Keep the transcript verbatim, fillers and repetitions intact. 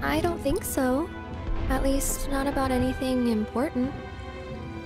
I don't think so. At least, not about anything important.